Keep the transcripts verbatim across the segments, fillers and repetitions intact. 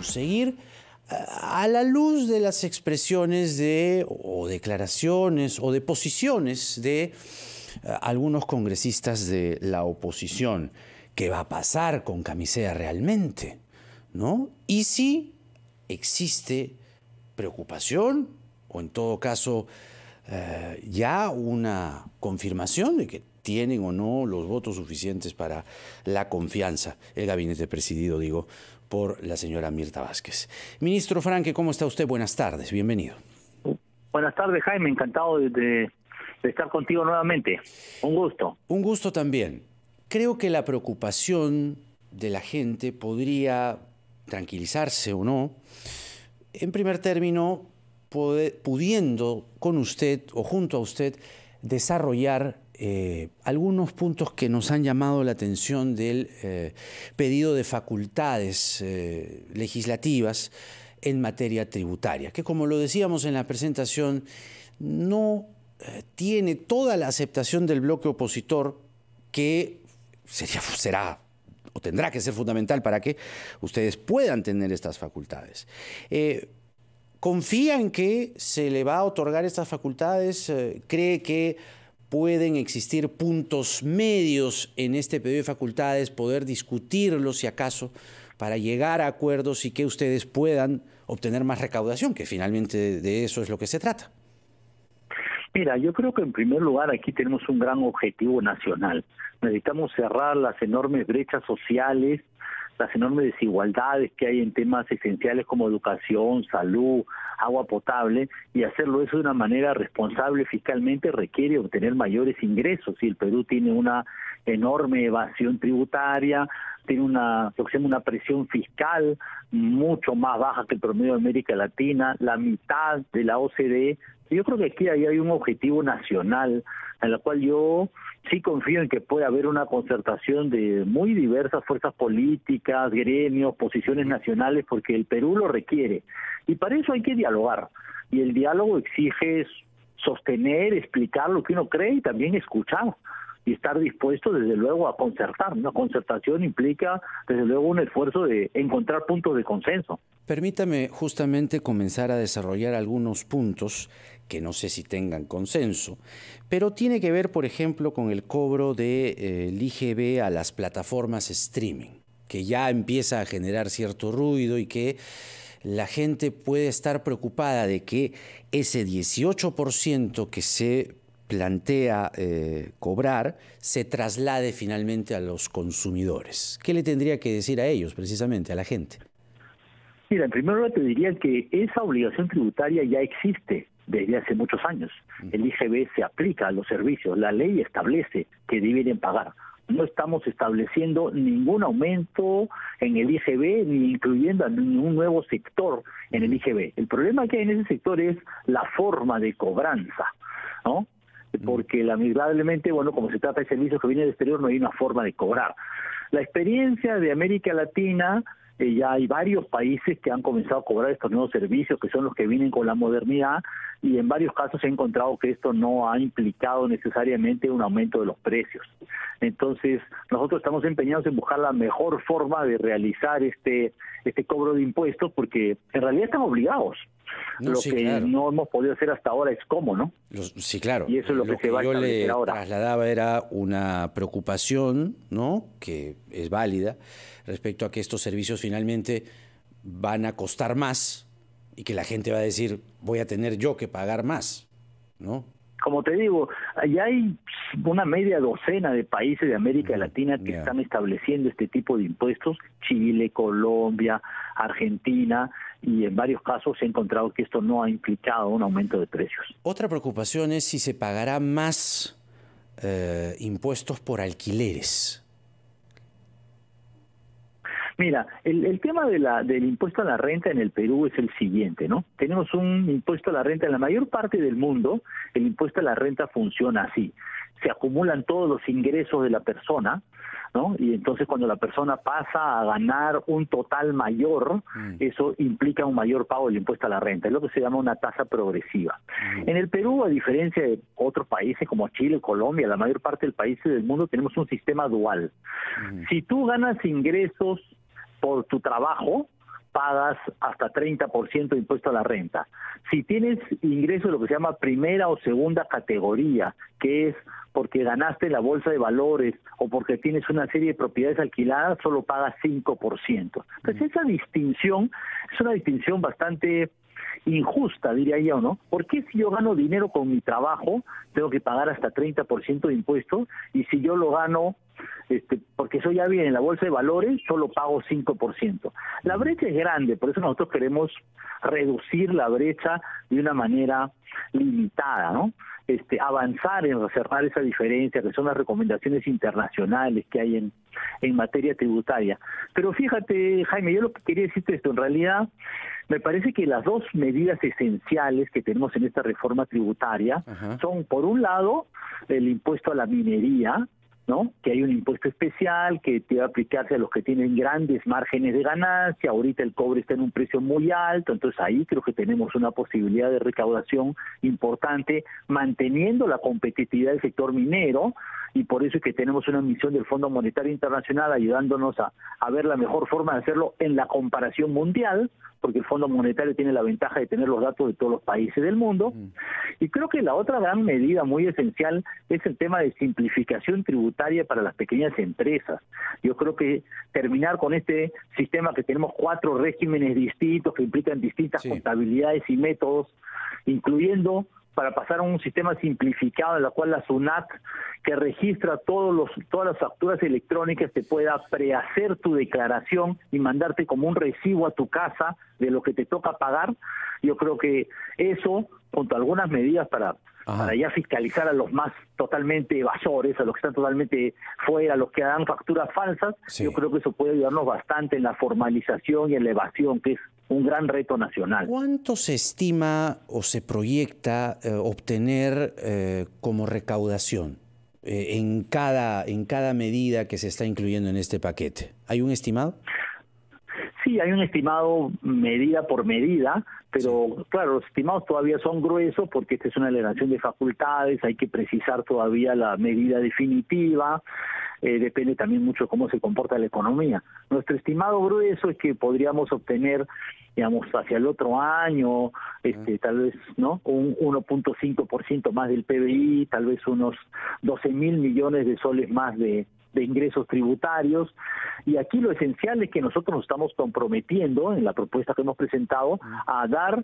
conseguir a la luz de las expresiones de, o declaraciones o de posiciones de uh, algunos congresistas de la oposición. ¿Qué va a pasar con Camisea realmente? ¿No? Y si existe preocupación o en todo caso uh, ya una confirmación de que tienen o no los votos suficientes para la confianza, el gabinete presidido, digo, por la señora Mirta Vázquez. Ministro Franque, ¿cómo está usted? Buenas tardes, bienvenido. Buenas tardes, Jaime, encantado de, de, de estar contigo nuevamente. Un gusto. Un gusto también. Creo que la preocupación de la gente podría tranquilizarse o no, en primer término, poder, pudiendo con usted o junto a usted desarrollar Eh, algunos puntos que nos han llamado la atención del eh, pedido de facultades eh, legislativas en materia tributaria, que como lo decíamos en la presentación, no eh, tiene toda la aceptación del bloque opositor que sería, será o tendrá que ser fundamental para que ustedes puedan tener estas facultades. Eh, ¿Confía en que se le va a otorgar estas facultades? Eh, ¿Cree que pueden existir puntos medios en este pedido de facultades, poder discutirlos si acaso, para llegar a acuerdos y que ustedes puedan obtener más recaudación, que finalmente de eso es lo que se trata? Mira, yo creo que en primer lugar aquí tenemos un gran objetivo nacional. Necesitamos cerrar las enormes brechas sociales, las enormes desigualdades que hay en temas esenciales como educación, salud, agua potable, y hacerlo eso de una manera responsable fiscalmente requiere obtener mayores ingresos. Y el Perú tiene una enorme evasión tributaria, tiene una, lo que se llama una presión fiscal mucho más baja que el promedio de América Latina, la mitad de la O C D E. Yo creo que aquí hay un objetivo nacional en el cual yo sí confío en que puede haber una concertación de muy diversas fuerzas políticas, gremios, posiciones nacionales, porque el Perú lo requiere. Y para eso hay que dialogar. Y el diálogo exige sostener, explicar lo que uno cree y también escuchar. Y estar dispuesto, desde luego, a concertar. Una concertación implica, desde luego, un esfuerzo de encontrar puntos de consenso. Permítame justamente comenzar a desarrollar algunos puntos que no sé si tengan consenso, pero tiene que ver, por ejemplo, con el cobro del de, eh, I G B a las plataformas streaming, que ya empieza a generar cierto ruido y que la gente puede estar preocupada de que ese dieciocho por ciento que se plantea eh, cobrar se traslade finalmente a los consumidores. ¿Qué le tendría que decir a ellos, precisamente, a la gente? Mira, en primer lugar te diría que esa obligación tributaria ya existe desde hace muchos años. El I G B se aplica a los servicios, la ley establece que deben pagar. No estamos estableciendo ningún aumento en el I G B ni incluyendo a ningún nuevo sector en el I G B. El problema que hay en ese sector es la forma de cobranza, ¿no? Porque lamentablemente, bueno, como se trata de servicios que vienen del exterior, no hay una forma de cobrar. La experiencia de América Latina, eh, ya hay varios países que han comenzado a cobrar estos nuevos servicios, que son los que vienen con la modernidad, y en varios casos se ha encontrado que esto no ha implicado necesariamente un aumento de los precios. Entonces, nosotros estamos empeñados en buscar la mejor forma de realizar este este cobro de impuestos, porque en realidad están obligados. No, lo sí, que claro. no hemos podido hacer hasta ahora es cómo, ¿no? Los, sí, claro. Y eso es lo, lo que, que se va a establecer ahora. Yo le trasladaba era una preocupación, ¿no?, que es válida, respecto a que estos servicios finalmente van a costar más y que la gente va a decir, voy a tener yo que pagar más, ¿no? Como te digo, ya hay una media docena de países de América Latina que yeah. están estableciendo este tipo de impuestos, Chile, Colombia, Argentina, y en varios casos se ha encontrado que esto no ha implicado un aumento de precios. Otra preocupación es si se pagará más eh, impuestos por alquileres. Mira, el, el tema de la, del impuesto a la renta en el Perú es el siguiente, ¿no? Tenemos un impuesto a la renta en la mayor parte del mundo. El impuesto a la renta funciona así: se acumulan todos los ingresos de la persona, ¿no? Y entonces cuando la persona pasa a ganar un total mayor, mm. eso implica un mayor pago del impuesto a la renta. Es lo que se llama una tasa progresiva. Mm. En el Perú, a diferencia de otros países como Chile, Colombia, la mayor parte del países del mundo, tenemos un sistema dual. Mm. Si tú ganas ingresos por tu trabajo, pagas hasta treinta por ciento de impuesto a la renta. Si tienes ingresos de lo que se llama primera o segunda categoría, que es porque ganaste la bolsa de valores o porque tienes una serie de propiedades alquiladas, solo pagas cinco por ciento. Entonces esa distinción es una distinción bastante injusta, diría yo, ¿no? ¿Por qué si yo gano dinero con mi trabajo tengo que pagar hasta treinta por ciento de impuestos y si yo lo gano este, porque soy hábil en la bolsa de valores, solo pago cinco por ciento? La brecha es grande, por eso nosotros queremos reducir la brecha de una manera limitada, ¿no? Este, avanzar en cerrar esa diferencia, que son las recomendaciones internacionales que hay en, en materia tributaria. Pero fíjate, Jaime, yo lo que quería decirte esto, en realidad me parece que las dos medidas esenciales que tenemos en esta reforma tributaria Ajá. son, por un lado, el impuesto a la minería, ¿no? Que hay un impuesto especial que te va a aplicarse a los que tienen grandes márgenes de ganancia. Ahorita el cobre está en un precio muy alto, entonces ahí creo que tenemos una posibilidad de recaudación importante, manteniendo la competitividad del sector minero, y por eso es que tenemos una misión del Fondo Monetario Internacional ayudándonos a, a ver la mejor forma de hacerlo en la comparación mundial, porque el Fondo Monetario tiene la ventaja de tener los datos de todos los países del mundo. Mm. Y creo que la otra gran medida muy esencial es el tema de simplificación tributaria para las pequeñas empresas. Yo creo que terminar con este sistema que tenemos cuatro regímenes distintos que implican distintas sí. contabilidades y métodos, incluyendo para pasar a un sistema simplificado en el cual la SUNAT, que registra todos los todas las facturas electrónicas, te pueda prehacer tu declaración y mandarte como un recibo a tu casa de lo que te toca pagar. Yo creo que eso, junto a algunas medidas para, para ya fiscalizar a los más totalmente evasores, a los que están totalmente fuera, a los que dan facturas falsas, sí. yo creo que eso puede ayudarnos bastante en la formalización y en la evasión, que es un gran reto nacional. ¿Cuánto se estima o se proyecta eh, obtener eh, como recaudación eh, en cada, en cada medida que se está incluyendo en este paquete? ¿Hay un estimado? Sí, hay un estimado medida por medida, pero sí. claro, los estimados todavía son gruesos porque esta es una delegación de facultades, hay que precisar todavía la medida definitiva, eh, depende también mucho de cómo se comporta la economía. Nuestro estimado grueso es que podríamos obtener, digamos, hacia el otro año, este, uh-huh. tal vez, ¿no? Un uno punto cinco por ciento más del P B I, tal vez unos doce mil millones de soles más de de ingresos tributarios, y aquí lo esencial es que nosotros nos estamos comprometiendo en la propuesta que hemos presentado a dar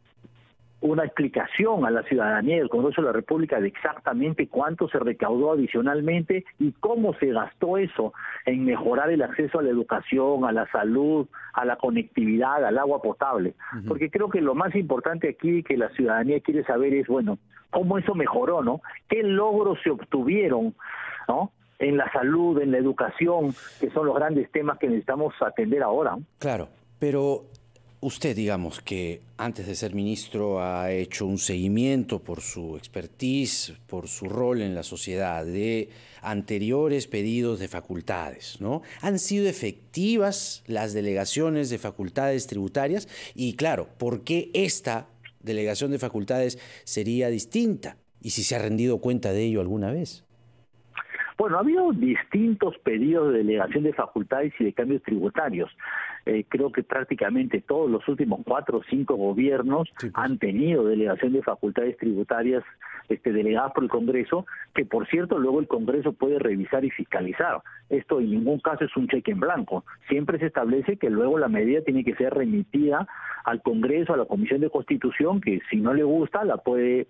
una explicación a la ciudadanía del Congreso de la República de exactamente cuánto se recaudó adicionalmente y cómo se gastó eso en mejorar el acceso a la educación, a la salud, a la conectividad, al agua potable. Uh-huh. Porque creo que lo más importante aquí que la ciudadanía quiere saber es, bueno, cómo eso mejoró, ¿no? ¿Qué logros se obtuvieron, ¿no? En la salud, en la educación, que son los grandes temas que necesitamos atender ahora. Claro, pero usted, digamos, que antes de ser ministro ha hecho un seguimiento por su expertise, por su rol en la sociedad, de anteriores pedidos de facultades, ¿no? ¿Han sido efectivas las delegaciones de facultades tributarias? Y claro, ¿por qué esta delegación de facultades sería distinta? ¿Y si se ha rendido cuenta de ello alguna vez? Bueno, ha habido distintos pedidos de delegación de facultades y de cambios tributarios. Eh, creo que prácticamente todos los últimos cuatro o cinco gobiernos sí, pues. han tenido delegación de facultades tributarias este, delegadas por el Congreso, que por cierto luego el Congreso puede revisar y fiscalizar. Esto en ningún caso es un cheque en blanco. Siempre se establece que luego la medida tiene que ser remitida al Congreso, a la Comisión de Constitución, que si no le gusta la puede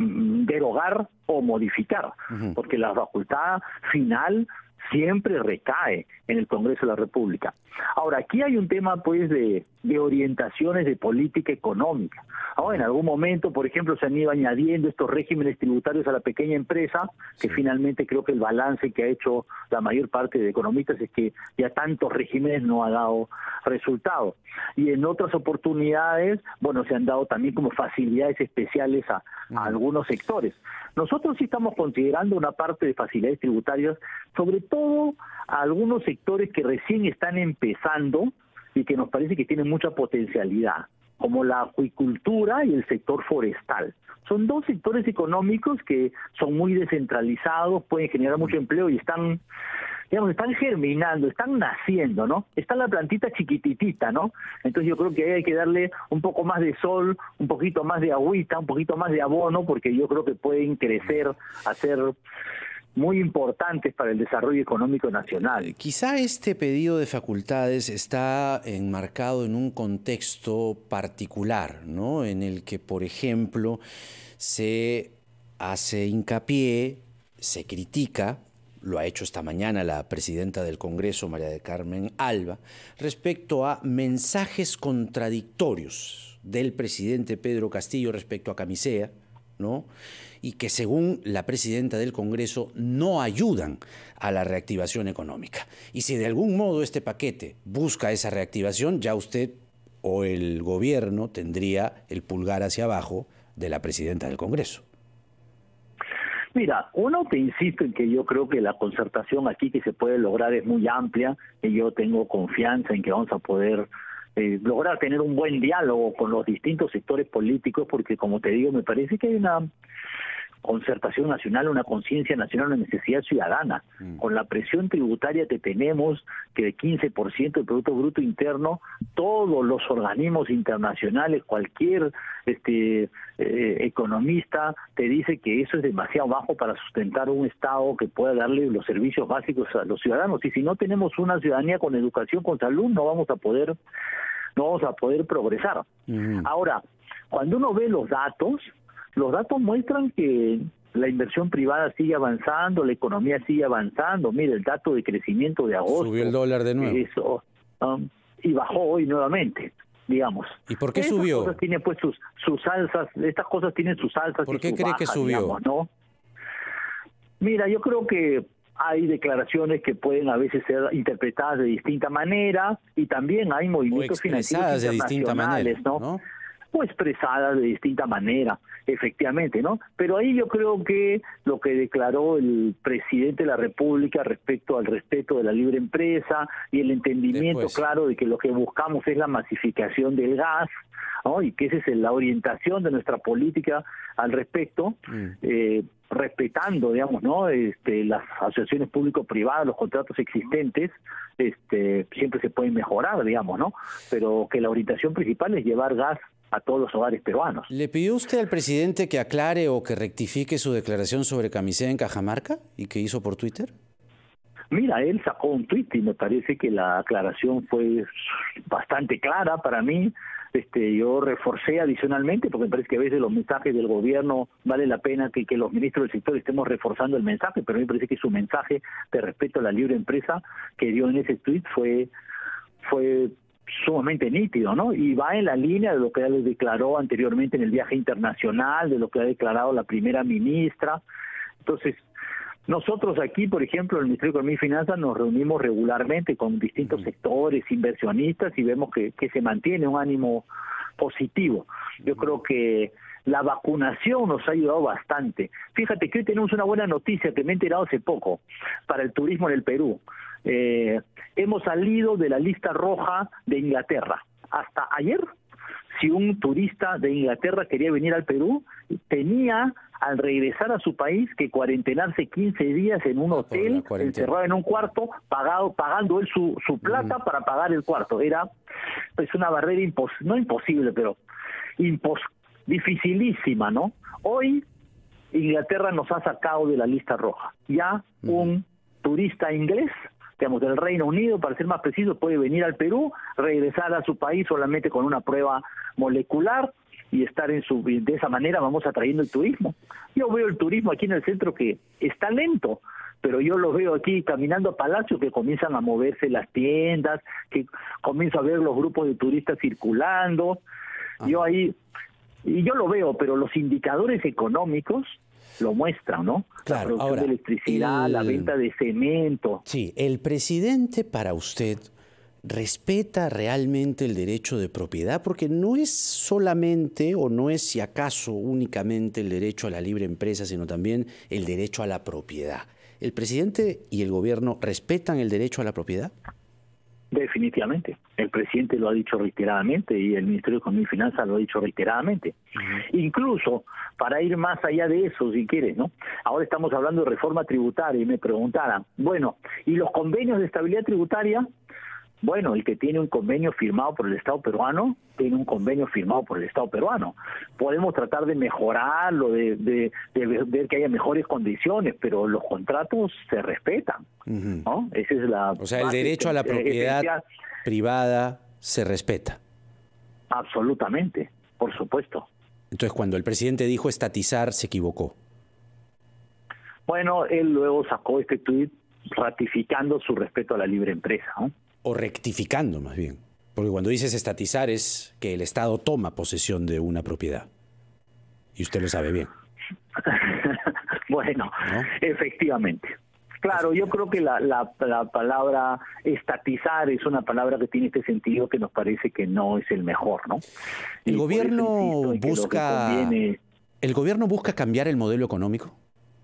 derogar o modificar, uh-huh. porque la facultad final siempre recae en el Congreso de la República. Ahora, aquí hay un tema pues de, de orientaciones de política económica. Ahora, en algún momento, por ejemplo, se han ido añadiendo estos regímenes tributarios a la pequeña empresa, que sí. finalmente creo que el balance que ha hecho la mayor parte de economistas es que ya tantos regímenes no ha dado resultado. Y en otras oportunidades, bueno, se han dado también como facilidades especiales a, a algunos sectores. Nosotros sí estamos considerando una parte de facilidades tributarias, sobre todo a algunos sectores que recién están empezando y que nos parece que tienen mucha potencialidad, como la acuicultura y el sector forestal. Son dos sectores económicos que son muy descentralizados, pueden generar mucho empleo y están, digamos, están germinando, están naciendo, ¿no? Está la plantita chiquititita, ¿no? Entonces yo creo que ahí hay que darle un poco más de sol, un poquito más de agüita, un poquito más de abono, porque yo creo que pueden crecer, hacer muy importantes para el desarrollo económico nacional. Quizá este pedido de facultades está enmarcado en un contexto particular, ¿no? En el que, por ejemplo, se hace hincapié, se critica, lo ha hecho esta mañana la presidenta del Congreso, María del Carmen Alba, respecto a mensajes contradictorios del presidente Pedro Castillo respecto a Camisea, ¿no? Y que según la presidenta del Congreso no ayudan a la reactivación económica. Y si de algún modo este paquete busca esa reactivación, ya usted o el gobierno tendría el pulgar hacia abajo de la presidenta del Congreso. Mira, uno te insisto en que yo creo que la concertación aquí que se puede lograr es muy amplia y yo tengo confianza en que vamos a poder eh, lograr tener un buen diálogo con los distintos sectores políticos, porque como te digo, me parece que hay una concertación nacional, una conciencia nacional, una necesidad ciudadana. Mm. Con la presión tributaria que tenemos, que de quince por ciento del Producto Bruto Interno, todos los organismos internacionales, cualquier este eh, economista te dice que eso es demasiado bajo para sustentar un Estado que pueda darle los servicios básicos a los ciudadanos. Y si no tenemos una ciudadanía con educación, con salud, no vamos a poder, no vamos a poder progresar. Mm. Ahora, cuando uno ve los datos, los datos muestran que la inversión privada sigue avanzando, la economía sigue avanzando. Mira, el dato de crecimiento de agosto. Subió el dólar de nuevo. Eso, um, y bajó hoy nuevamente, digamos. ¿Y por qué Estas subió? Cosas tienen pues sus, sus alzas, estas cosas tienen sus alzas. ¿Por y qué sus cree bajas, que subió? digamos, ¿no? Mira, yo creo que hay declaraciones que pueden a veces ser interpretadas de distinta manera y también hay movimientos financieros de distinta manera, ¿no? ¿no? O expresadas de distinta manera, efectivamente, ¿no? Pero ahí yo creo que lo que declaró el presidente de la República respecto al respeto de la libre empresa y el entendimiento Después. claro de que lo que buscamos es la masificación del gas, ¿no? Y que esa es la orientación de nuestra política al respecto, mm. eh, respetando, digamos, ¿no? Este, las asociaciones público-privadas, los contratos existentes, este, siempre se pueden mejorar, digamos, ¿no? Pero que la orientación principal es llevar gas a todos los hogares peruanos. ¿Le pidió usted al presidente que aclare o que rectifique su declaración sobre Camisea en Cajamarca y que hizo por Twitter? Mira, él sacó un tuit y me parece que la aclaración fue bastante clara para mí. Este, yo reforcé adicionalmente, porque me parece que a veces los mensajes del gobierno vale la pena que, que los ministros del sector estemos reforzando el mensaje, pero a mí me parece que su mensaje de respeto a la libre empresa que dio en ese tuit fue fue sumamente nítido, ¿no? Y va en la línea de lo que ya les declaró anteriormente en el viaje internacional, de lo que ha declarado la primera ministra. Entonces, nosotros aquí, por ejemplo, en el Ministerio de Economía y Finanzas nos reunimos regularmente con distintos uh-huh. sectores, inversionistas, y vemos que, que se mantiene un ánimo positivo. Yo creo que la vacunación nos ha ayudado bastante. Fíjate que hoy tenemos una buena noticia que me he enterado hace poco para el turismo en el Perú. Eh, hemos salido de la lista roja de Inglaterra. Hasta ayer, si un turista de Inglaterra quería venir al Perú, tenía al regresar a su país que cuarentenarse quince días en un hotel, encerrado en un cuarto, pagado, pagando él su, su plata uh-huh. para pagar el cuarto. Era pues una barrera impos no imposible, pero impos dificilísima, ¿no? Hoy Inglaterra nos ha sacado de la lista roja. Ya uh-huh. un turista inglés, digamos, del Reino Unido, para ser más preciso, puede venir al Perú, regresar a su país solamente con una prueba molecular y estar en su... De esa manera vamos atrayendo el turismo. Yo veo el turismo aquí en el centro que está lento, pero yo lo veo aquí caminando a Palacio, que comienzan a moverse las tiendas, que comienzo a ver los grupos de turistas circulando. Ajá. Yo ahí... Y yo lo veo, pero los indicadores económicos lo muestran, ¿no? Claro, la producción ahora, de electricidad, el... la venta de cemento. Sí, el presidente para usted respeta realmente el derecho de propiedad, porque no es solamente o no es si acaso únicamente el derecho a la libre empresa, sino también el derecho a la propiedad. ¿El presidente y el gobierno respetan el derecho a la propiedad? Definitivamente. El presidente lo ha dicho reiteradamente y el Ministerio de Economía y Finanzas lo ha dicho reiteradamente. Uh-huh. Incluso, para ir más allá de eso, si quieres, ¿no? Ahora estamos hablando de reforma tributaria y me preguntaran, bueno, ¿y los convenios de estabilidad tributaria? Bueno, el que tiene un convenio firmado por el Estado peruano, tiene un convenio firmado por el Estado peruano. Podemos tratar de mejorarlo, de, de, de ver que haya mejores condiciones, pero los contratos se respetan, uh-huh. ¿no? Esa es la o sea, el derecho a la propiedad esencial. Privada se respeta. Absolutamente, por supuesto. Entonces, cuando el presidente dijo estatizar, se equivocó. Bueno, él luego sacó este tuit ratificando su respeto a la libre empresa, ¿no? O rectificando, más bien. Porque cuando dices estatizar es que el Estado toma posesión de una propiedad. Y usted lo sabe bien. Bueno, ¿no? Efectivamente. Claro, yo creo que la, la, la palabra estatizar es una palabra que tiene este sentido que nos parece que no es el mejor, ¿no? El gobierno busca... Conviene... ¿El gobierno busca cambiar el modelo económico?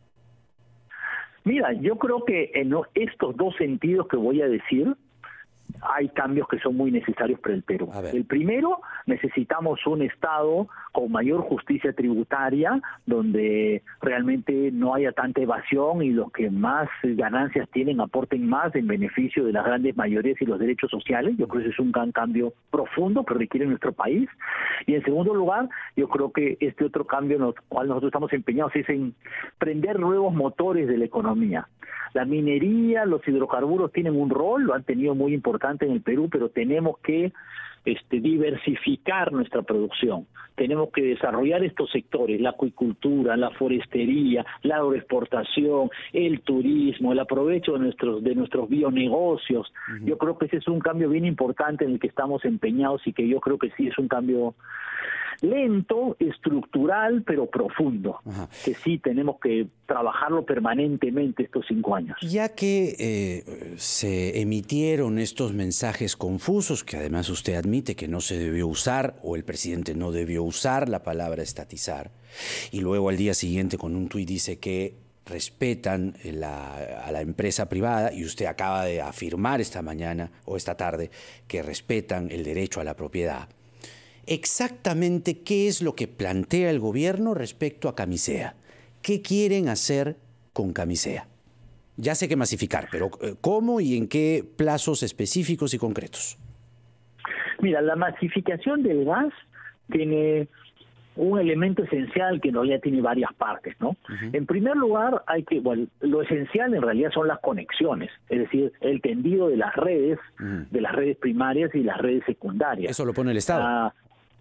Mira, yo creo que en estos dos sentidos que voy a decir, hay cambios que son muy necesarios para el Perú. El primero, necesitamos un Estado con mayor justicia tributaria, donde realmente no haya tanta evasión y los que más ganancias tienen aporten más en beneficio de las grandes mayorías y los derechos sociales. Yo creo que ese es un gran cambio profundo que requiere nuestro país. Y en segundo lugar, yo creo que este otro cambio en el cual nosotros estamos empeñados es en prender nuevos motores de la economía. La minería, los hidrocarburos tienen un rol, lo han tenido muy importante en el Perú, pero tenemos que este, diversificar nuestra producción. Tenemos que desarrollar estos sectores, la acuicultura, la forestería, la agroexportación, el turismo, el aprovecho de nuestros de nuestros bionegocios. Uh-huh. Yo creo que ese es un cambio bien importante en el que estamos empeñados y que yo creo que sí es un cambio lento, estructural, pero profundo, Ajá. que sí tenemos que trabajarlo permanentemente estos cinco años. Ya que eh, se emitieron estos mensajes confusos, que además usted admite que no se debió usar, o el presidente no debió usar la palabra estatizar, y luego al día siguiente con un tuit dice que respetan la, a la empresa privada, y usted acaba de afirmar esta mañana o esta tarde que respetan el derecho a la propiedad. Exactamente qué es lo que plantea el gobierno respecto a Camisea. ¿Qué quieren hacer con Camisea? Ya sé que masificar, pero ¿cómo y en qué plazos específicos y concretos? Mira, la masificación del gas tiene un elemento esencial que no ya tiene varias partes, ¿no? Uh-huh. En primer lugar, hay que, bueno, lo esencial en realidad son las conexiones, es decir, el tendido de las redes, uh-huh. de las redes primarias y las redes secundarias. ¿Eso lo pone el Estado? Ah,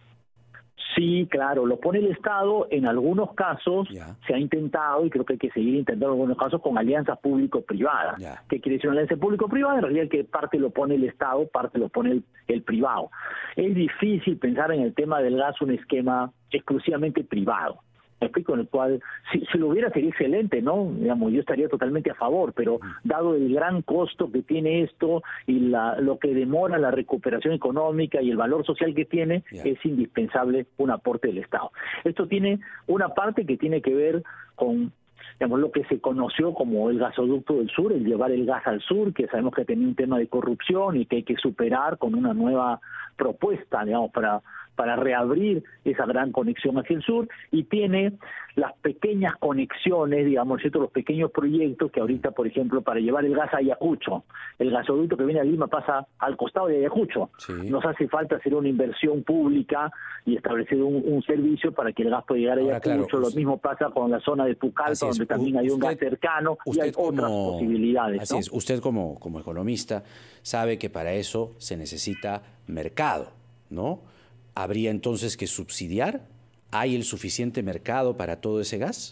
Sí, claro, lo pone el Estado. En algunos casos yeah. se ha intentado, y creo que hay que seguir intentando en algunos casos, con alianzas público-privadas. Yeah. ¿Qué quiere decir una alianza público-privada? En realidad que parte lo pone el Estado, parte lo pone el, el privado. Es difícil pensar en el tema del gas un esquema exclusivamente privado. Me explico, en el cual, si, si lo hubiera sería excelente, ¿no? Digamos, yo estaría totalmente a favor, pero dado el gran costo que tiene esto y la, lo que demora la recuperación económica y el valor social que tiene, yeah. es indispensable un aporte del Estado. Esto tiene una parte que tiene que ver con, digamos, lo que se conoció como el gasoducto del sur, el llevar el gas al sur, que sabemos que tenía un tema de corrupción y que hay que superar con una nueva propuesta, digamos, para para reabrir esa gran conexión hacia el sur, y tiene las pequeñas conexiones, digamos, ¿cierto? Los pequeños proyectos que ahorita, por ejemplo, para llevar el gas a Ayacucho, el gasoducto que viene a Lima pasa al costado de Ayacucho. Sí. Nos hace falta hacer una inversión pública y establecer un, un servicio para que el gas pueda llegar a Ayacucho. Ahora, claro, lo mismo pasa con la zona de Pucallpa, donde también hay un usted, gas cercano y hay como, otras posibilidades. Así ¿no? es. Usted como, como economista sabe que para eso se necesita mercado, ¿no? ¿Habría entonces que subsidiar? ¿Hay el suficiente mercado para todo ese gas?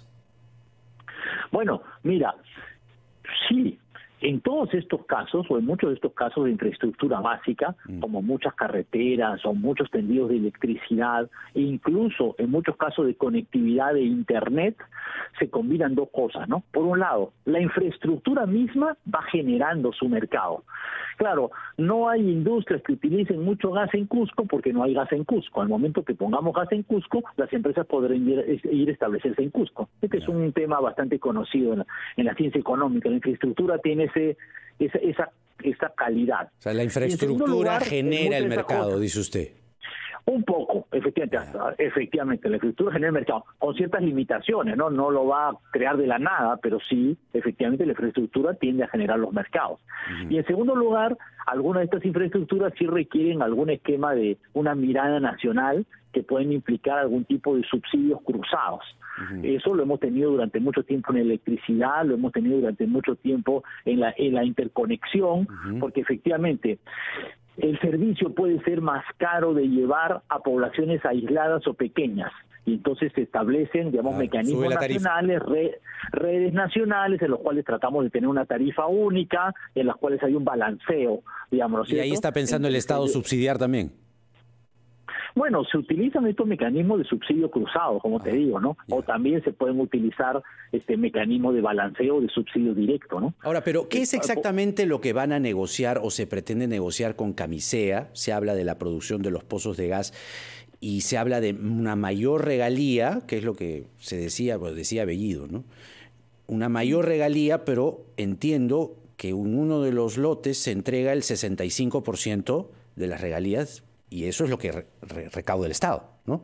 Bueno, mira, sí, en todos estos casos, o en muchos de estos casos de infraestructura básica, mm. como muchas carreteras o muchos tendidos de electricidad, e incluso en muchos casos de conectividad de Internet, se combinan dos cosas, ¿no? Por un lado, la infraestructura misma va generando su mercado. Claro, no hay industrias que utilicen mucho gas en Cusco porque no hay gas en Cusco. Al momento que pongamos gas en Cusco, las empresas podrán ir, ir a establecerse en Cusco. Este es un tema bastante conocido en la, en la ciencia económica. La infraestructura tiene ese, esa, esa esta calidad. O sea, la infraestructura lugar, genera el mercado, cosa. dice usted. Un poco, efectivamente, yeah. efectivamente, la infraestructura genera el mercado, con ciertas limitaciones, ¿no? No lo va a crear de la nada, pero sí, efectivamente, la infraestructura tiende a generar los mercados. Uh-huh. Y en segundo lugar, algunas de estas infraestructuras sí requieren algún esquema de una mirada nacional que pueden implicar algún tipo de subsidios cruzados. Uh-huh. Eso lo hemos tenido durante mucho tiempo en electricidad, lo hemos tenido durante mucho tiempo en la, en la interconexión, uh-huh. porque efectivamente el servicio puede ser más caro de llevar a poblaciones aisladas o pequeñas. Y entonces se establecen, digamos, ah, mecanismos nacionales, red, redes nacionales, en los cuales tratamos de tener una tarifa única, en las cuales hay un balanceo, digamos, ¿no es cierto? Y ahí está pensando entonces, el Estado subsidiar también. Bueno, se utilizan estos mecanismos de subsidio cruzado, como ah, te digo, ¿no? Ya. O también se pueden utilizar este mecanismo de balanceo de subsidio directo, ¿no? Ahora, pero ¿qué es exactamente lo que van a negociar o se pretende negociar con Camisea? Se habla de la producción de los pozos de gas y se habla de una mayor regalía, que es lo que se decía, pues decía Bellido, ¿no? Una mayor regalía, pero entiendo que en uno de los lotes se entrega el sesenta y cinco por ciento de las regalías. Y eso es lo que re re recauda el Estado, ¿no?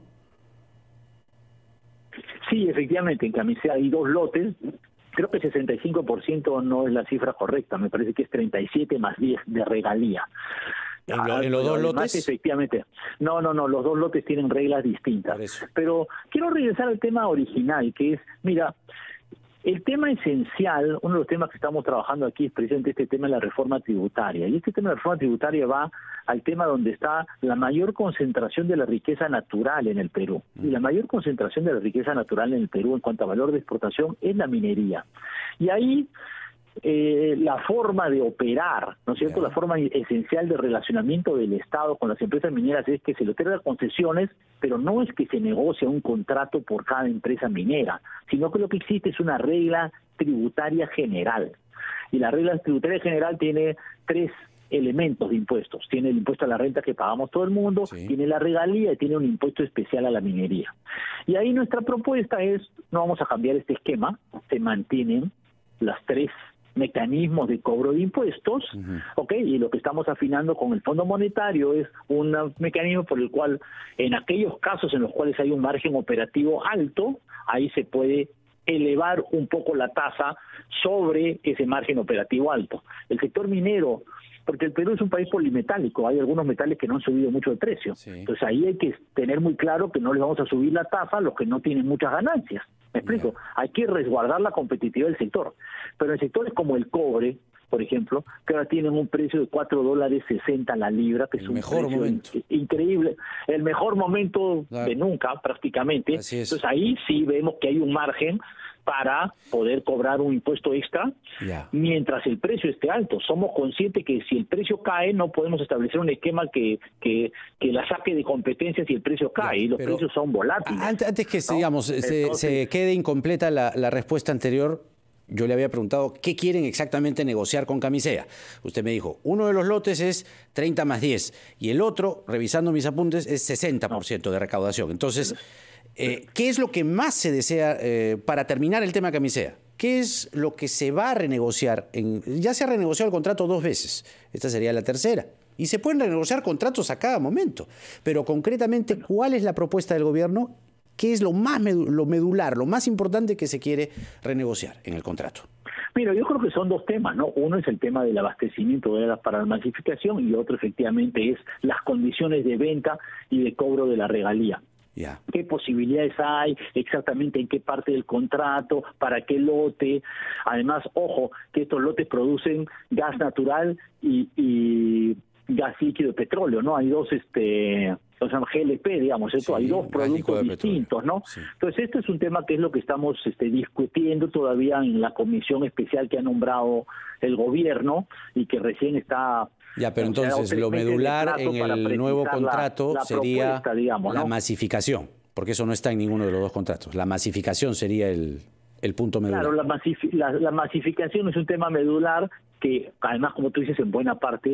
Sí, efectivamente, en Camisea hay dos lotes. Creo que sesenta y cinco por ciento no es la cifra correcta, me parece que es treinta y siete más diez de regalía. ¿En, lo, ¿en los dos Además, lotes? Efectivamente. No, no, no, los dos lotes tienen reglas distintas. Pero quiero regresar al tema original, que es, mira, el tema esencial, uno de los temas que estamos trabajando aquí es precisamente este tema de la reforma tributaria. Y este tema de la reforma tributaria va al tema donde está la mayor concentración de la riqueza natural en el Perú. Y la mayor concentración de la riqueza natural en el Perú en cuanto a valor de exportación es la minería. Y ahí eh, la forma de operar, ¿no es cierto? Yeah. La forma esencial de relacionamiento del Estado con las empresas mineras es que se le otorgan concesiones, pero no es que se negocie un contrato por cada empresa minera, sino que lo que existe es una regla tributaria general. Y la regla tributaria general tiene tres elementos de impuestos. Tiene el impuesto a la renta que pagamos todo el mundo, sí. tiene la regalía y tiene un impuesto especial a la minería. Y ahí nuestra propuesta es, no vamos a cambiar este esquema, se mantienen las tres mecanismos de cobro de impuestos, uh-huh. ¿ok? Y lo que estamos afinando con el Fondo Monetario es un mecanismo por el cual, en aquellos casos en los cuales hay un margen operativo alto, ahí se puede elevar un poco la tasa sobre ese margen operativo alto. El sector minero, porque el Perú es un país polimetálico, hay algunos metales que no han subido mucho de precio, sí. entonces ahí hay que tener muy claro que no les vamos a subir la tasa a los que no tienen muchas ganancias. ¿Me explico? Yeah. Hay que resguardar la competitividad del sector. Pero en sectores como el cobre, por ejemplo, que ahora tienen un precio de cuatro dólares sesenta la libra, que el es un mejor precio momento. In increíble, el mejor momento claro. de nunca prácticamente. Entonces ahí sí vemos que hay un margen para poder cobrar un impuesto extra yeah. mientras el precio esté alto. Somos conscientes que si el precio cae no podemos establecer un esquema que, que, que la saque de competencia si el precio cae yeah, y los precios son volátiles. Antes, antes que ¿no? digamos, se, Entonces, se quede incompleta la, la respuesta anterior, yo le había preguntado qué quieren exactamente negociar con Camisea. Usted me dijo, uno de los lotes es treinta más diez y el otro, revisando mis apuntes, es sesenta por ciento no. de recaudación. Entonces, Eh, ¿qué es lo que más se desea eh, para terminar el tema Camisea? ¿Qué es lo que se va a renegociar? En, ya se ha renegociado el contrato dos veces, esta sería la tercera. Y se pueden renegociar contratos a cada momento. Pero concretamente, ¿cuál es la propuesta del gobierno? ¿Qué es lo más medu lo medular, lo más importante que se quiere renegociar en el contrato? Mira, yo creo que son dos temas, ¿no? Uno es el tema del abastecimiento de gas para la masificación y otro efectivamente es las condiciones de venta y de cobro de la regalía. Yeah. ¿Qué posibilidades hay? Exactamente en qué parte del contrato, para qué lote. Además, ojo, que estos lotes producen gas natural y, y gas líquido de petróleo, ¿no? Hay dos, este, o sea, G L P, digamos, ¿cierto? Sí, hay dos productos distintos, ¿no? Sí. Entonces, este es un tema que es lo que estamos este, discutiendo todavía en la comisión especial que ha nombrado el gobierno y que recién está... Ya, pero entonces lo medular en el nuevo contrato la, la sería digamos, ¿no? la masificación, porque eso no está en ninguno de los dos contratos. La masificación sería el, el punto medular. Claro, la, masif la, la masificación es un tema medular que, además, como tú dices, en buena parte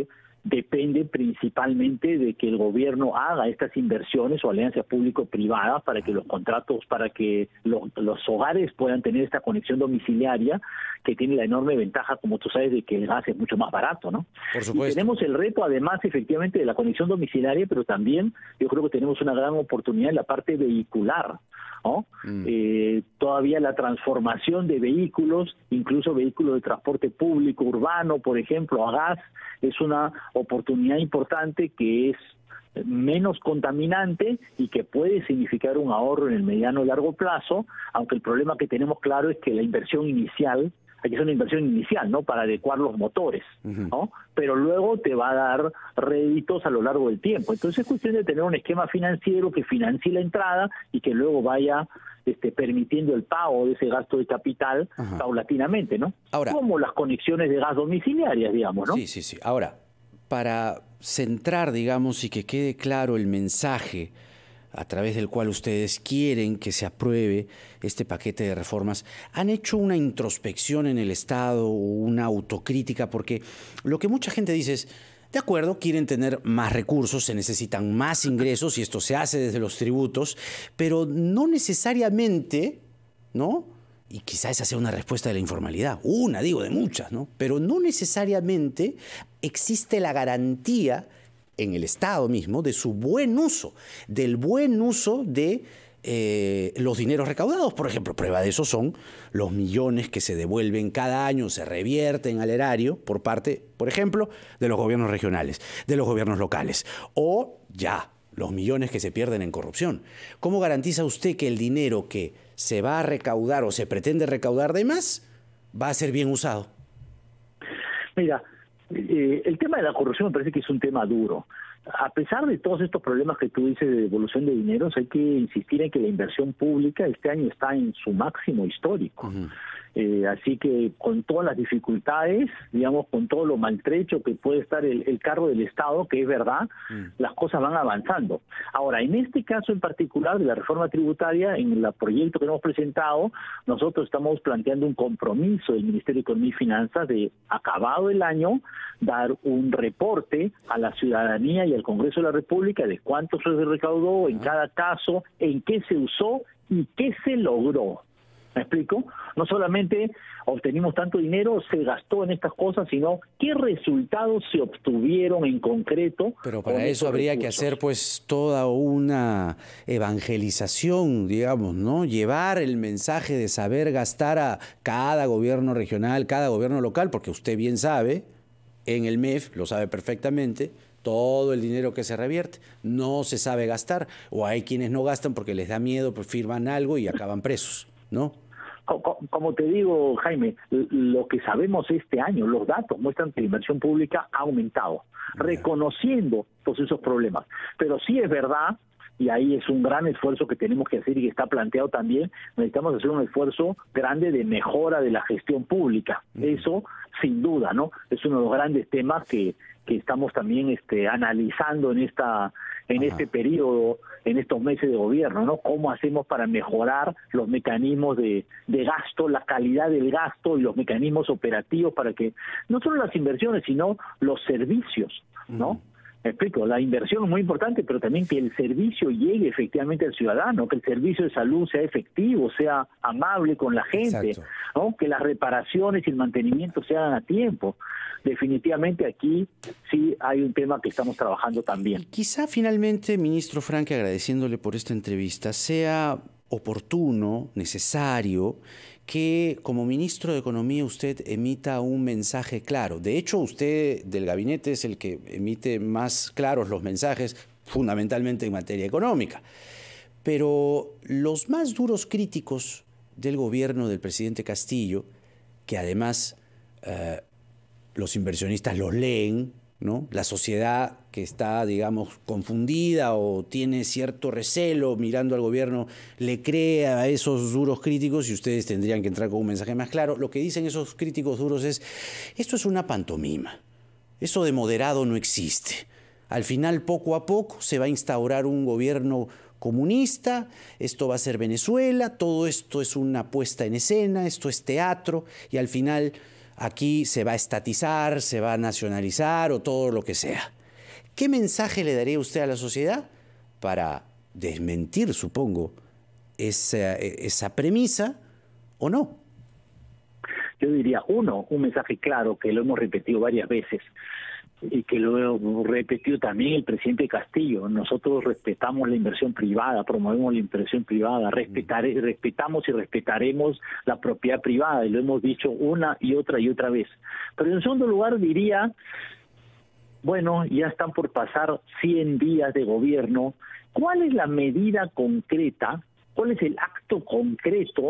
depende principalmente de que el gobierno haga estas inversiones o alianzas público-privadas para que los contratos, para que los, los hogares puedan tener esta conexión domiciliaria, que tiene la enorme ventaja, como tú sabes, de que el gas es mucho más barato, ¿no? Por supuesto. Y tenemos el reto, además, efectivamente, de la conexión domiciliaria, pero también yo creo que tenemos una gran oportunidad en la parte vehicular, ¿no? Mm. Eh, todavía la transformación de vehículos, incluso vehículos de transporte público urbano, por ejemplo, a gas, es una oportunidad importante que es menos contaminante y que puede significar un ahorro en el mediano y largo plazo, aunque el problema que tenemos claro es que la inversión inicial, hay que hacer una inversión inicial, ¿no?, para adecuar los motores, uh-huh. ¿no? Pero luego te va a dar réditos a lo largo del tiempo. Entonces es cuestión de tener un esquema financiero que financie la entrada y que luego vaya este, permitiendo el pago de ese gasto de capital uh-huh. paulatinamente, ¿no? Ahora, como las conexiones de gas domiciliarias, digamos, ¿no? Sí, sí, sí. Ahora, para centrar, digamos, y que quede claro el mensaje a través del cual ustedes quieren que se apruebe este paquete de reformas, ¿han hecho una introspección en el Estado o una autocrítica? Porque lo que mucha gente dice es, de acuerdo, quieren tener más recursos, se necesitan más ingresos y esto se hace desde los tributos, pero no necesariamente, ¿no? Y quizá esa sea una respuesta de la informalidad, una, digo, de muchas, ¿no? Pero no necesariamente existe la garantía en el Estado mismo de su buen uso, del buen uso de eh, los dineros recaudados. Por ejemplo, prueba de eso son los millones que se devuelven cada año, se revierten al erario por parte, por ejemplo, de los gobiernos regionales, de los gobiernos locales, o ya, los millones que se pierden en corrupción. ¿Cómo garantiza usted que el dinero que se va a recaudar o se pretende recaudar de más va a ser bien usado? Mira, Eh, el tema de la corrupción me parece que es un tema duro. A pesar de todos estos problemas que tú dices de devolución de dineros, hay que insistir en que la inversión pública este año está en su máximo histórico. Uh-huh. Eh, así que con todas las dificultades, digamos, con todo lo maltrecho que puede estar el, el cargo del Estado, que es verdad, uh-huh. las cosas van avanzando. Ahora, en este caso en particular de la reforma tributaria, en el proyecto que hemos presentado, nosotros estamos planteando un compromiso del Ministerio de Economía y Finanzas de, acabado el año, dar un reporte a la ciudadanía y al Congreso de la República de cuánto se recaudó en cada caso, en qué se usó y qué se logró. ¿Me explico? No solamente obtenimos tanto dinero, se gastó en estas cosas, sino qué resultados se obtuvieron en concreto. Pero para eso habría recursos. que hacer pues toda una evangelización, digamos, ¿no? Llevar el mensaje de saber gastar a cada gobierno regional, cada gobierno local, porque usted bien sabe, en el M E F, lo sabe perfectamente, todo el dinero que se revierte no se sabe gastar, o hay quienes no gastan porque les da miedo, pues firman algo y acaban presos, ¿no? Como te digo, Jaime, lo que sabemos este año, los datos muestran que la inversión pública ha aumentado, reconociendo todos esos problemas. Pero sí es verdad, y ahí es un gran esfuerzo que tenemos que hacer y que está planteado también, necesitamos hacer un esfuerzo grande de mejora de la gestión pública. Eso, sin duda, ¿no? Es uno de los grandes temas que, que estamos también este, analizando en esta en Ajá. este periodo, en estos meses de gobierno, ¿no? ¿Cómo hacemos para mejorar los mecanismos de, de gasto, la calidad del gasto y los mecanismos operativos para que no solo las inversiones, sino los servicios, ¿no? Uh-huh. Me explico, la inversión es muy importante, pero también que el servicio llegue efectivamente al ciudadano, que el servicio de salud sea efectivo, sea amable con la gente, Exacto. ¿no? Que las reparaciones y el mantenimiento se hagan a tiempo. Definitivamente aquí sí hay un tema que estamos trabajando también. Quizá finalmente, ministro Franque, agradeciéndole por esta entrevista, sea oportuno, necesario, que como ministro de Economía usted emita un mensaje claro. De hecho, usted del gabinete es el que emite más claros los mensajes, fundamentalmente en materia económica. Pero los más duros críticos del gobierno del presidente Castillo, que además eh, los inversionistas los leen, ¿no? La sociedad que está, digamos, confundida o tiene cierto recelo mirando al gobierno, le cree a esos duros críticos y ustedes tendrían que entrar con un mensaje más claro. Lo que dicen esos críticos duros es, esto es una pantomima, eso de moderado no existe. Al final, poco a poco, se va a instaurar un gobierno comunista, esto va a ser Venezuela, todo esto es una puesta en escena, esto es teatro y al final aquí se va a estatizar, se va a nacionalizar o todo lo que sea. ¿Qué mensaje le daría usted a la sociedad para desmentir, supongo, esa, esa premisa o no? Yo diría, uno, un mensaje claro que lo hemos repetido varias veces y que lo ha repetido también el presidente Castillo. Nosotros respetamos la inversión privada, promovemos la inversión privada, respetare, respetamos y respetaremos la propiedad privada, y lo hemos dicho una y otra y otra vez. Pero en segundo lugar diría, bueno, ya están por pasar cien días de gobierno. ¿Cuál es la medida concreta, cuál es el acto concreto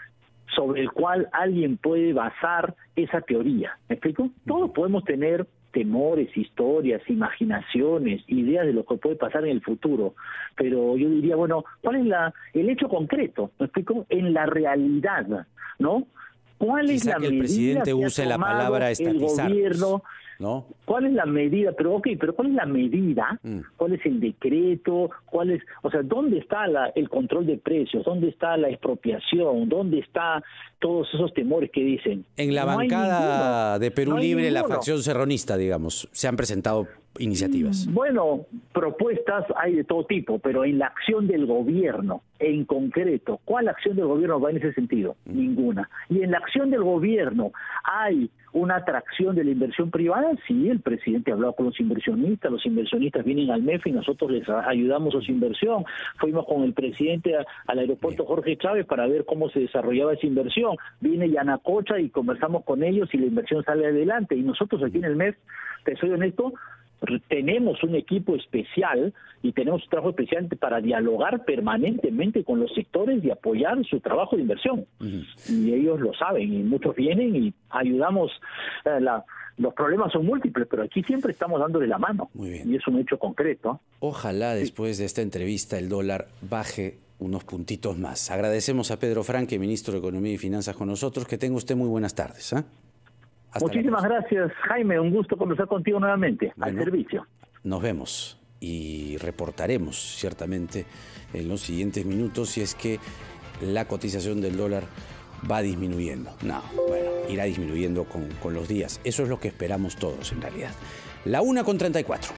sobre el cual alguien puede basar esa teoría? ¿Me explico? Todos podemos tener temores, historias, imaginaciones, ideas de lo que puede pasar en el futuro, pero yo diría, bueno, ¿cuál es la el hecho concreto? ¿Me explico? En la realidad, ¿no? ¿Cuál Quizá es la que el medida presidente que use ha la tomado palabra el estatizar, gobierno? ¿no? ¿Cuál es la medida? Pero ok, pero ¿cuál es la medida? Mm. ¿Cuál es el decreto? ¿Cuál es, o sea, dónde está la, el control de precios? ¿Dónde está la expropiación? ¿Dónde está todos esos temores que dicen? En la No hay bancada ninguno, de Perú no hay Libre, la ninguno. facción serronista, digamos, se han presentado iniciativas. Bueno, propuestas hay de todo tipo, pero en la acción del gobierno, en concreto, ¿cuál acción del gobierno va en ese sentido? Mm. Ninguna. Y en la acción del gobierno, ¿hay una atracción de la inversión privada? Sí, el presidente ha hablado con los inversionistas, los inversionistas vienen al M E F y nosotros les ayudamos a su inversión. Fuimos con el presidente a, al aeropuerto Bien. Jorge Chávez para ver cómo se desarrollaba esa inversión. Viene Yanacocha y conversamos con ellos y la inversión sale adelante. Y nosotros aquí en el M E F, te soy honesto, tenemos un equipo especial y tenemos un trabajo especial para dialogar permanentemente con los sectores y apoyar su trabajo de inversión. Uh-huh. Y ellos lo saben, y muchos vienen y ayudamos. Eh, la, los problemas son múltiples, pero aquí siempre estamos dándole la mano. Muy bien. Y es un hecho concreto. Ojalá después de esta entrevista el dólar baje unos puntitos más. Agradecemos a Pedro Franque, ministro de Economía y Finanzas, con nosotros. Que tenga usted muy buenas tardes, ¿eh? Hasta Muchísimas gracias, Jaime. Un gusto conversar contigo nuevamente. Bueno, al servicio. Nos vemos y reportaremos ciertamente en los siguientes minutos si es que la cotización del dólar va disminuyendo. No, bueno, irá disminuyendo con, con los días. Eso es lo que esperamos todos en realidad. La una con treinta y cuatro.